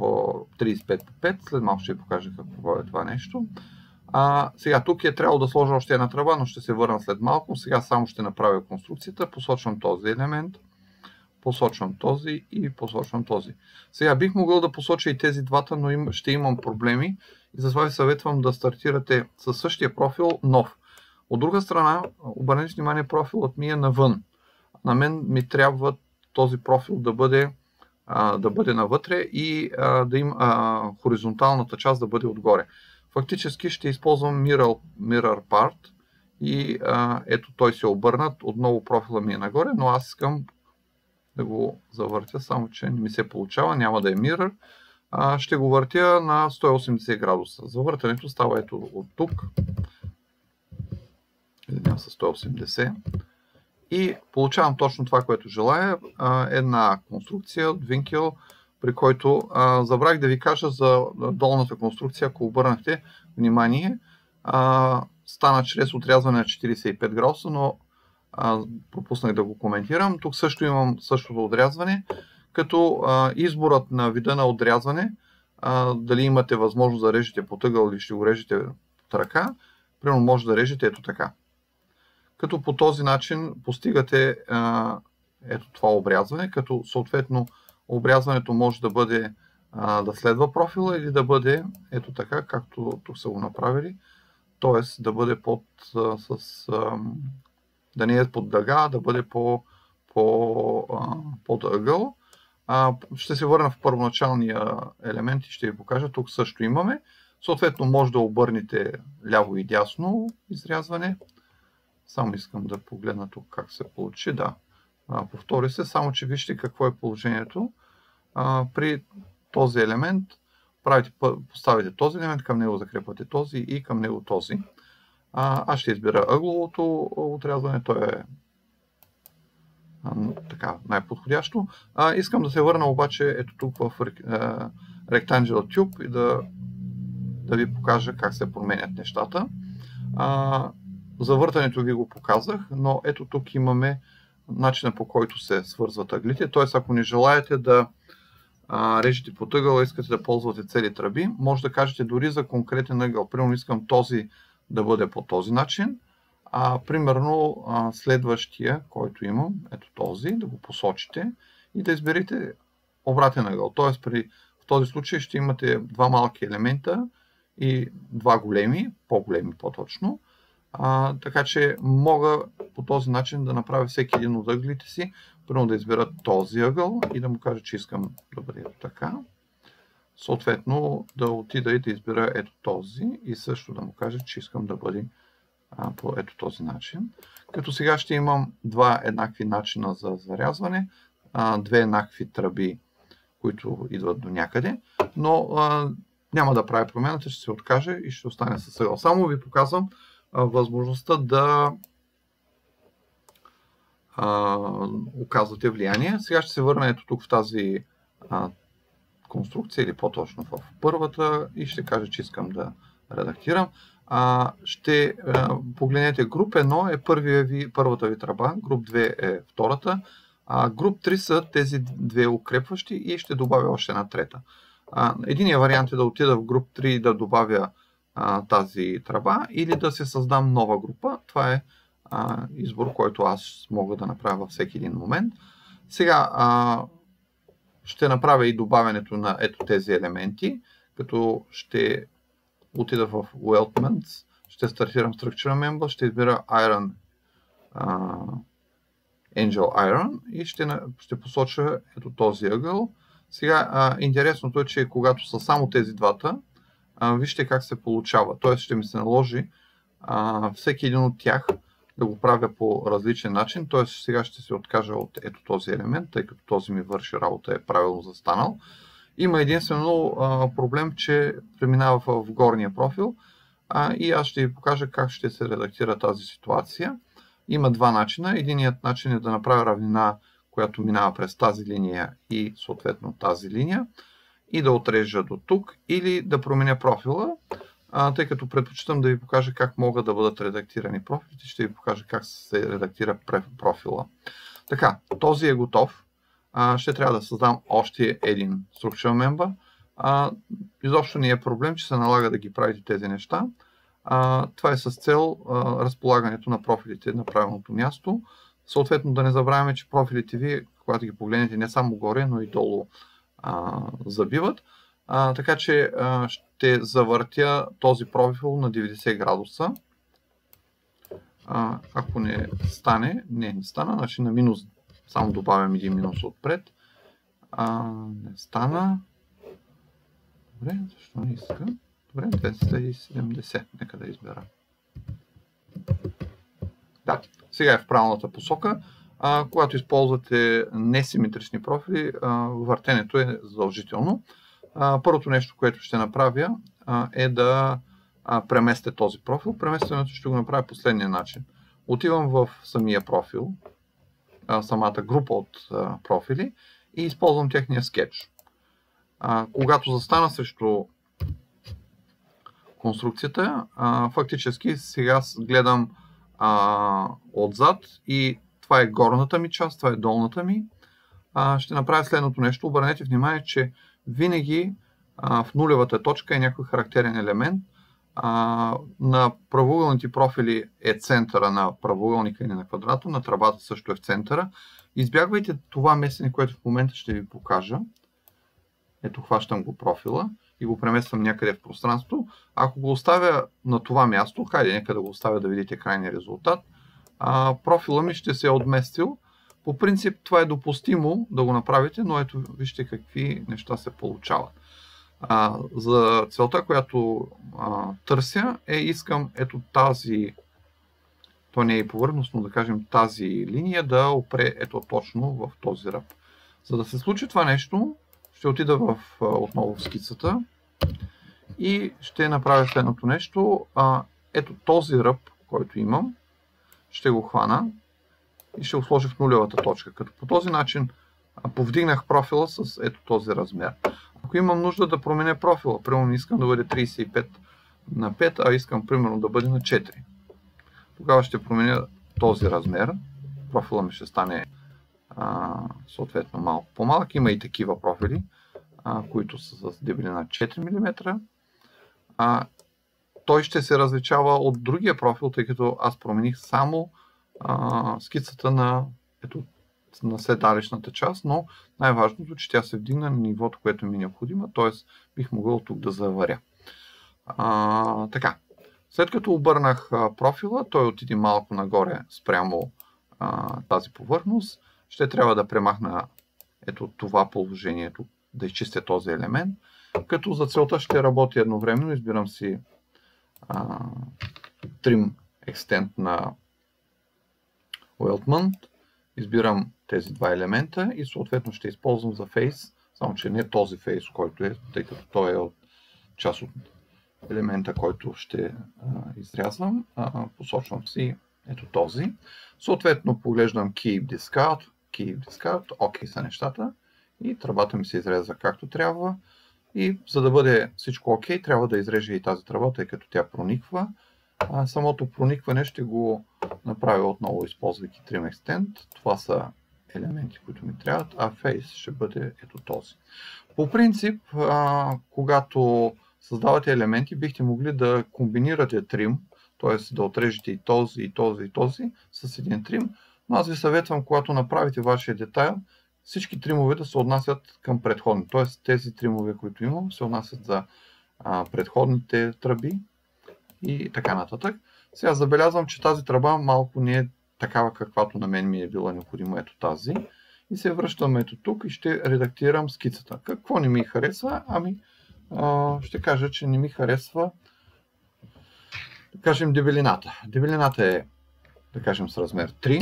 5. След малко ще ви покажа какво е това нещо. Сега тук е трябвало да сложа още една тръба, но ще се върна след малко. Сега само ще направя конструкцията. Посочвам този елемент. посочвам този и посочвам този. Сега бих могъл да посоча и тези двата, но ще имам проблеми и затова ви съветвам да стартирате със същия профил нов. От друга страна, обърнете внимание, профилът ми е навън. На мен ми трябва този профил да бъде навътре и да има хоризонталната част да бъде отгоре. Фактически ще използвам Mirror Part и ето той се обърнат, отново профила ми е нагоре, но аз искам да го завъртя, само че не ми се получава, няма да е Mirror. Ще го въртя на 180 градуса. Завъртането става ето от тук. Извинявам се, 180. И получавам точно това, което желая. Една конструкция от Винкел, при който забравих да ви кажа за долната конструкция, ако обърнахте внимание, стана чрез отрязване на 45 градуса, но пропуснах да го коментирам. Тук също имам същото отрязване, като изборът на вида на отрязване, дали имате възможност да режете под ъгъл или ще го режете от ръка, примерно може да режете ето така. Като по този начин постигате ето това обрязване, като съответно обрязването може да бъде да следва профила или да бъде ето така, както тук са го направили, т.е. да бъде да не е под дъга, да бъде под ъгъл. Ще се върна в първоначалния елемент и ще ви покажа. Тук също имаме. Съответно може да обърнете ляво и дясно изрязване. Само искам да погледна тук как се получи. Да, повтори се, само че вижте какво е положението. При този елемент поставите този елемент, към него закрепвате този и към него този. Аз ще избера ъгловото отрязване, то е така най-подходящо. Искам да се върна обаче ето тук в Rectangular Tube и да ви покажа как се променят нещата. Завъртането ви го показах, но ето тук имаме начина, по който се свързват ъглите. Т.е. ако не желаете да режете под ъгъл, искате да ползвате цели тръби, може да кажете дори за конкретен ъгъл. Примерно искам този да бъде по този начин, примерно следващия, който имам, ето този, да го посочите и да изберете обратен ъгъл. Т.е. в този случай ще имате два малки елемента и два големи, по-големи по-точно. Така че мога по този начин да направя всеки един от ъглите си, първо да избера този ъгъл и да му кажа, че искам да бъде така. Съответно да отида и да избера ето този и също да му кажа, че искам да бъде по ето този начин. Като сега ще имам два еднакви начина за зарязване, две еднакви тръби, които идват до някъде, но няма да правя промената, ще се откаже и ще остане със ъгъл. Само ви показвам възможността да оказвате влияние. Сега ще се върна ето тук в тази конструкция или по-точно в първата и ще кажа, че искам да редактирам. Ще погледнете груп 1 е първата ви тръба, груп 2 е втората, груп 3 са тези две укрепващи и ще добавя още една трета. Единият вариант е да отида в груп 3 и да добавя тази тръба или да се създам нова група. Това е избор, който аз мога да направя във всеки един момент. Сега ще направя и добавянето на ето тези елементи, като ще отида в Weldments, ще стартирам Structure Member, ще избера Iron, Angel Iron и ще посоча ето този ъгъл. Сега интересното е, че когато са само тези двата, вижте как се получава. Т.е. ще ми се наложи всеки един от тях да го правя по различен начин. Т.е. сега ще се откажа от ето този елемент, тъй като този ми върши работа, е правилно застанал. Има единствено проблем, че преминава в горния профил и аз ще ви покажа как ще се редактира тази ситуация. Има два начина. Единият начин е да направя равнина, която минава през тази линия и съответно тази линия и да отрежа до тук или да променя профила, тъй като предпочитам да ви покажа как могат да бъдат редактирани профилите, ще ви покажа как се редактира профила. Така, този е готов. Ще трябва да създам още един Structure Member. Изобщо не е проблем, че се налага да ги правите тези неща. Това е с цел разполагането на профилите на правилното място. Съответно да не забравяме, че профилите ви, когато ги погледнете не само горе, но и долу забиват. Така че ще завъртя този профил на 90 градуса. Ако не стане, не стана, значи на минус, само добавям един минус отпред. Не стана. Добре, защо не иска? Добре, 270, нека да избера. Да, сега е в правилната посока. Когато използвате несиметрични профили, въртенето е задължително. Първото нещо, което ще направя, е да преместя този профил. Преместването ще го направя последния начин. Отивам в самия профил, самата група от профили и използвам техния скетч. Когато застана срещу конструкцията, фактически сега гледам отзад и това е горната ми част, това е долната ми. Ще направя следното нещо. Обърнете внимание, че винаги в нулевата точка е някой характерен елемент. На правоъгълните профили е центъра на правоъгълника или на квадрата, на тръбата също е в центъра. Избягвайте това местене, което в момента ще ви покажа. Ето, хващам го профила и го премествам някъде в пространството. Ако го оставя на това място, хайде, нека да го оставя да видите крайния резултат, профила ми ще се е отместил. По принцип това е допустимо да го направите, но ето вижте какви неща се получават. За целта, която търся, искам ето тази, то не е повърхност, но да кажем тази линия да опре ето точно в този ръб. За да се случи това нещо, ще отида отново в скицата и ще направя следното нещо. Ето този ръб, който имам, ще го хвана и ще го сложа в нулевата точка. Като по този начин повдигнах профила с ето този размер. Ако имам нужда да променя профила, примерно искам да бъде 35 на 5, а искам примерно да бъде на 4. Тогава ще променя този размер. Профила ми ще стане съответно малко по-малък. Има и такива профили, които са с дебелина 4 мм. Той ще се различава от другия профил, тъй като аз промених само скицата на седалищната част, но най-важното, че тя се вдигна на нивото, което ми е необходимо, т.е. бих могъл тук да заваря. Така, след като обърнах профила, той отиде малко нагоре спрямо тази повърхност. Ще трябва да премахна ето това положение, да изчистя този елемент, като за целта ще работя едновременно. Избирам си Trim Extend на Wildmount, избирам тези два елемента и съответно ще използвам за Face, само че не този Face, който е, тъй като той е от част от елемента, който ще изрязвам. Посочвам си ето този. Съответно поглеждам Keep Discard, OK са нещата и тръбата ми се изрезва както трябва. И за да бъде всичко OK, трябва да изрежа и тази тръба, тъй като тя прониква. Самото проникване ще го направя отново, използвайки Trim Extend. Това са елементи, които ми трябват, а Face ще бъде ето този. По принцип, когато създавате елементи, бихте могли да комбинирате Trim, т.е. да отрежете и този, и този, и този с един Trim. Но аз ви съветвам, когато направите вашия детайл, всички тримове да се отнасят към предходни. Т.е. тези тримове, които имам, се отнасят за предходните тръби и така нататък. Сега забелязвам, че тази тръба малко не е такава, каквато на мен ми е била необходимо, ето тази. И се връщам ето тук и ще редактирам скицата. Какво не ми харесва? Ще кажа, че не ми харесва, да кажем, дебелината. Дебелината е, да кажем, с размер 3.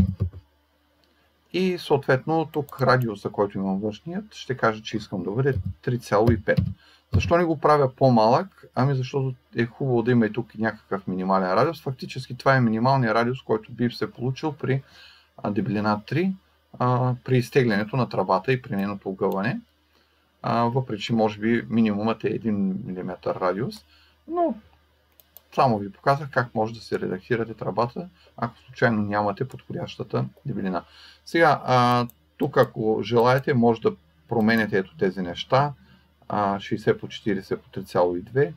И съответно тук радиуса, който имам външният, ще кажа, че искам да бъде 3,5. Защо не го правя по-малък? Защото е хубаво да има и тук някакъв минимален радиус. Фактически това е минималният радиус, който би се получил при дебелина 3, при изтеглянето на тръбата и при нейното огъване. Въпреки че може би минимумът е 1 мм радиус, но само ви показах как може да се редактирате тръбата, ако случайно нямате подходящата дебелина. Сега, тук ако желаете, може да променяте ето тези неща. 60 по 40 по 3,2,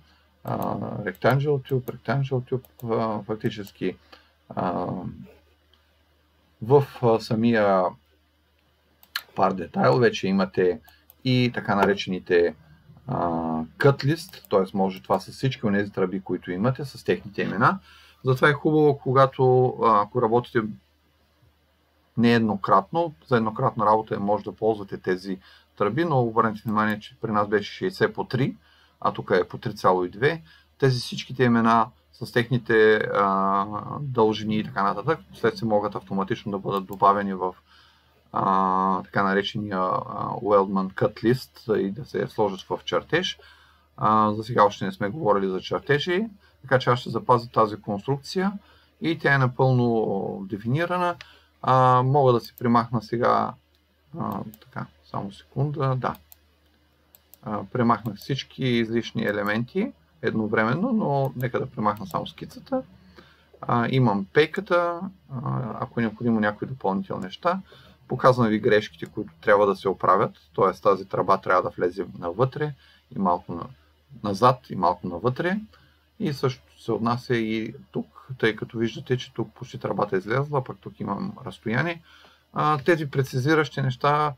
Rectangle Tube, фактически В самия Part Detail вече имате и така наречените cut list, т.е. може това с всички от тези тръби, които имате, с техните имена. Затова е хубаво, ако работите нееднократно, за еднократна работа може да ползвате тези тръби, но обърнете внимание, че при нас беше 60 по 3, а тук е по 3,2. Тези всичките имена с техните дължини и така нататък, след се могат автоматично да бъдат добавени в така наречения Weldman Cut List и да се сложат в чертеж. За сега още не сме говорили за чертежи, така че аз ще запазя тази конструкция и тя е напълно дефинирана. Мога да си примахна сега, така, само секунда, да. Премахнах всички излишни елементи едновременно, но нека да премахна само скицата. Имам пейката, ако е необходимо някои допълнителни неща. Показвам ви грешките, които трябва да се оправят, т.е. тази тръба трябва да влезе навътре и малко назад и малко навътре. И също се отнася и тук, тъй като виждате, че тук почти тръбата е излезла, пък тук имам разстояние. Тези прецизиращи неща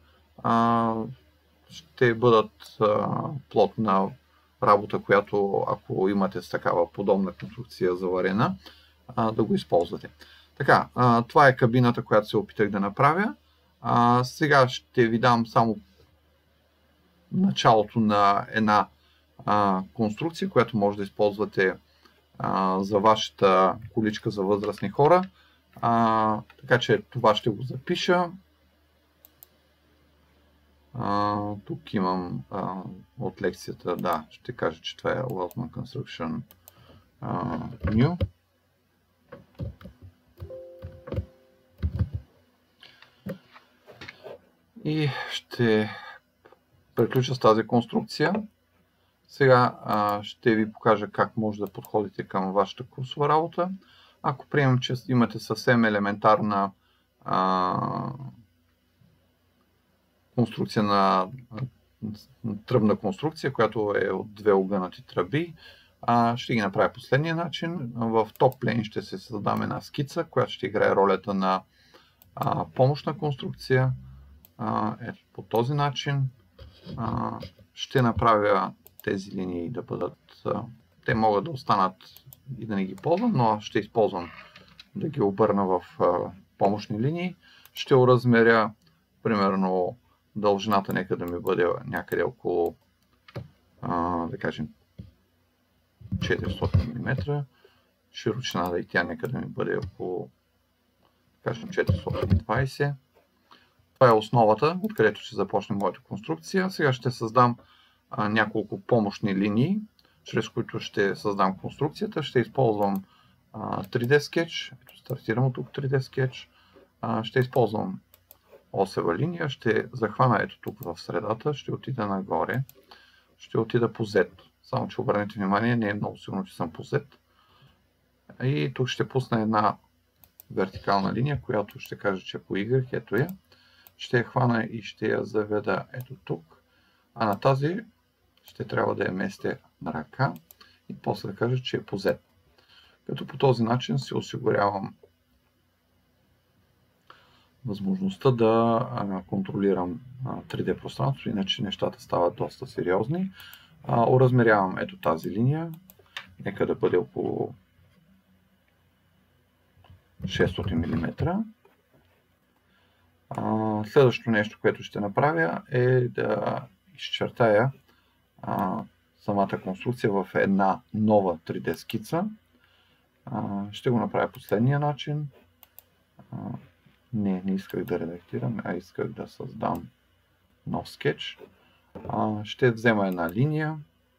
ще бъдат плод на работа, която ако имате с такава подобна конструкция заварена, да го използвате. Така, това е кабината, която се опитах да направя. Сега ще ви дам само началото на една конструкция, която може да използвате за вашата количка за възрастни хора. Така че това ще го запиша. Тук имам от лекцията, да, ще кажа, че това е Weldman Construction New. И ще приключа с тази конструкция. Сега ще ви покажа как може да подходите към вашата курсова работа. Ако приемем, че имате съвсем елементарна конструкция тръбна конструкция, която е от две огънати тръби, ще ги направя последния начин. В топ плейн ще се създам една скица, която ще играе ролята на помощна конструкция. Ето по този начин ще направя тези линии да бъдат, те могат да останат и да не ги ползвам, но ще използвам да ги обърна в помощни линии. Ще оразмеря примерно дължината, нека да ми бъде някъде около, да кажем, 400 мм. Широчината и тя нека да ми бъде около, да кажем, 420. Това е основата, откъдето ще започне моята конструкция. Сега ще създам няколко помощни линии, чрез които ще създам конструкцията. Ще използвам 3D Sketch. Ето, стартирам от тук 3D Sketch. Ще използвам осева линия. Ще захвана ето тук в средата. Ще отида нагоре. Ще отида по Z. Само че обърнете внимание, не е много сигурно, че съм по Z. И тук ще пусна една вертикална линия, която ще кажа, че е по Y. Ето я. Ще я хвана и ще я заведа ето тук. А на тази ще трябва да я местя на ръка и после да кажа, че е по Z. Като по този начин си осигурявам възможността да контролирам 3D пространството, иначе нещата стават доста сериозни. Оразмерявам ето тази линия. Нека да бъде около 600 мм. Следващото нещо, което ще направя е да изчертая самата конструкция в една нова 3D скица. Ще го направя последния начин. Не исках да редактирам, а исках да създам нов скетч. Ще взема една линия.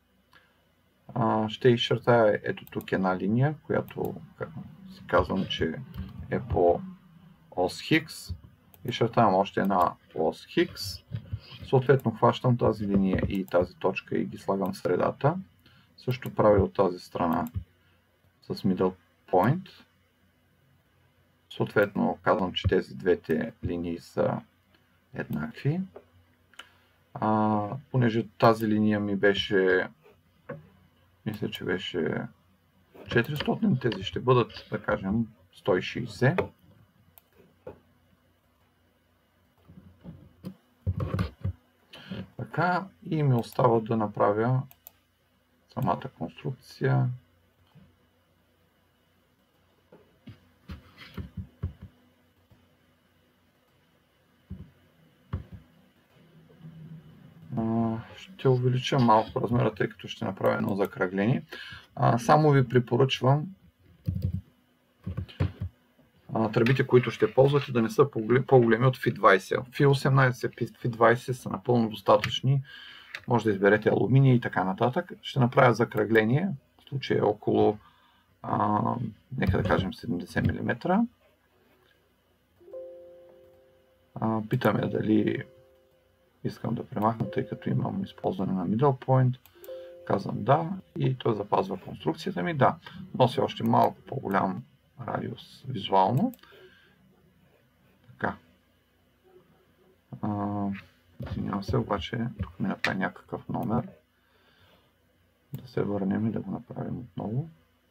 Ще изчертая ето тук една линия, която си казвам, че е по ос Хикс. Изчертавам още една ос Хикс. Съответно хващам тази линия и тази точка и ги слагам в средата. Също правя от тази страна с middle point. Съответно казвам, че тези двете линии са еднакви. Понеже тази линия ми беше, мисля, че беше 400, тези ще бъдат, да кажем, 160. Така, и ми остава да направя самата конструкция. Ще увелича малко размера, тъй като ще направя едно закръгление. Само ви препоръчвам тръбите, които ще ползвате, да не са по-големи от FI20. FI18, FI20 са напълно достатъчни. Може да изберете алуминия и така нататък. Ще направя закръгление, в случая около, нека да кажем 70 мм. Питаме дали искам да премахна, тъй като имам използване на middle point. Казвам да и той запазва конструкцията ми. Да, носи още малко по-голям радиус визуално. Така. Извинявам се, обаче тук ми направи някакъв номер. Да се върнем и да го направим отново.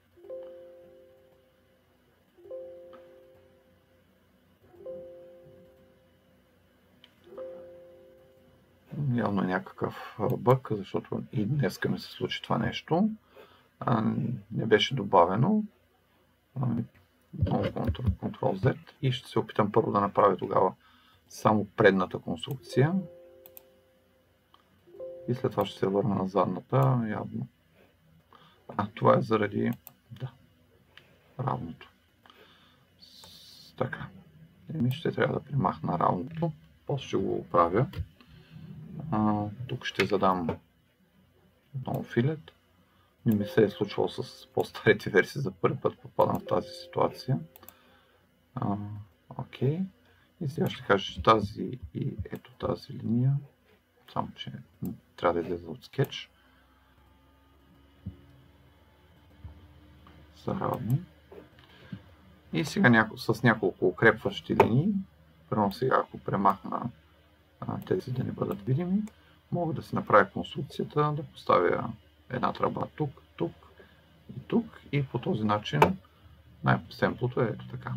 Явно е някакъв бъг, защото и днеска ми се случи това нещо. Не беше добавено. Много Ctrl-Z и ще се опитам първо да направя тогава само предната конструкция. И след това ще се върна на задната, явно. Това е заради равното. Така. Ще трябва да примахна равното. После ще го оправя. Тук ще задам отново филет. Не ми се е случвало с по-старите версии, за първи път попадам в тази ситуация. Окей. И сега ще кажа, че тази и ето тази линия, само че трябва да излезе от скетч, са равни. И сега с няколко укрепващи линии, примерно сега ако премахна тези да не бъдат видими, мога да си направя конструкцията, да поставя една тръба тук, тук и тук и по този начин семплото е ето така.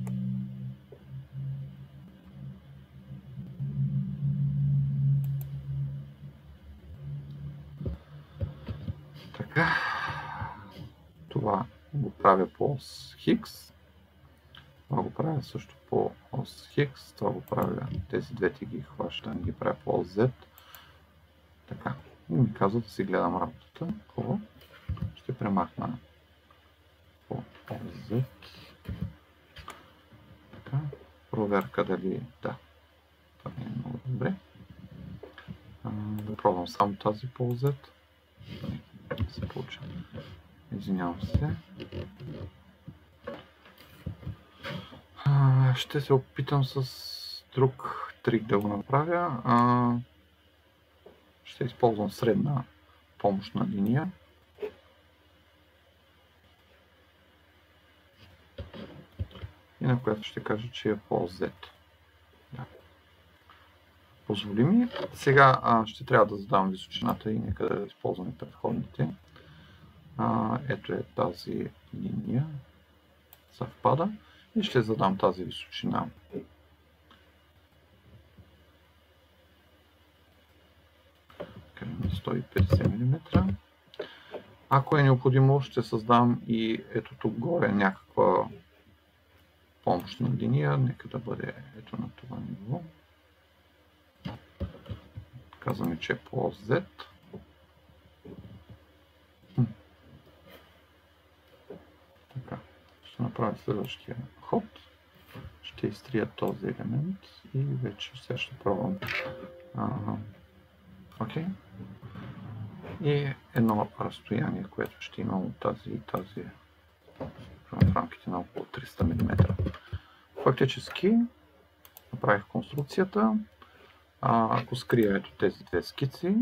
Така, това го правя по ос Хикс, това го правя също по ос Хикс, това го правя, тези двете ги хващам, ги правя по ос Z. Така, и ми казва да си гледам работата. Хубаво. Ще премахна по ос Z. Така, проверка дали да. Това не е много добре. Да пробвам само тази по ос Z. Не се получа. Извинявам се. Ще се опитам с друг трик да го направя. Ще използвам средна помощна линия. И на която ще кажа, че е по Z. Да. Позволи ми. Сега ще трябва да задам височината и нека да използваме предходните. Ето е тази линия. Съвпада. И ще задам тази височина. На 150 мм. Ако е необходимо, ще създам и ето тук горе някаква помощна линия. Нека да бъде ето на това ниво. Казваме, че е по ос Z. Така. Ще направя следващия ход. Ще изтрия този елемент и вече сега ще пробвам. Окей. И едно разстояние, което ще имам от тази и тази в рамките на около 300 мм. Фактически направих конструкцията. Ако скрия ето тези две скици,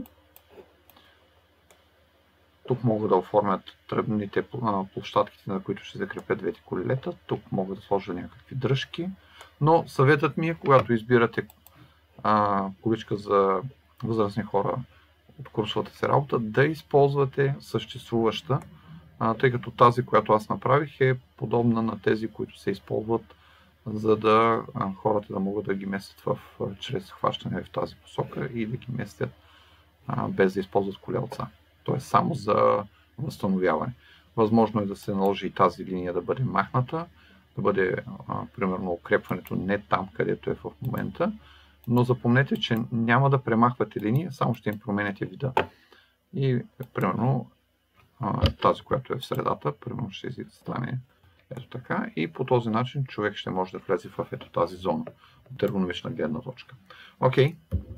тук мога да оформят тръбните площадките, на които ще закрепя двете колелета. Тук мога да сложа някакви дръжки. Но съветът ми е, когато избирате количка за възрастни хора от курсовата си работа, да използвате съществуваща, тъй като тази, която аз направих, е подобна на тези, които се използват, за да хората да могат да ги местят чрез хващане в тази посока и да ги местят без да използват колелца. Т.е. само за възстановяване. Възможно е да се наложи и тази линия да бъде махната, да бъде примерно укрепването не там, където е в момента, но запомнете, че няма да премахвате линия, само ще им променяте вида. И примерно тази, която е в средата, примерно ще стане ето така и по този начин човек ще може да влезе в ето тази зона от ергономична гледна точка. Окей.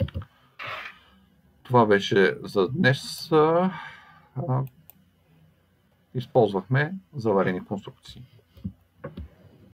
Това беше за днес. Използвахме заварени конструкции.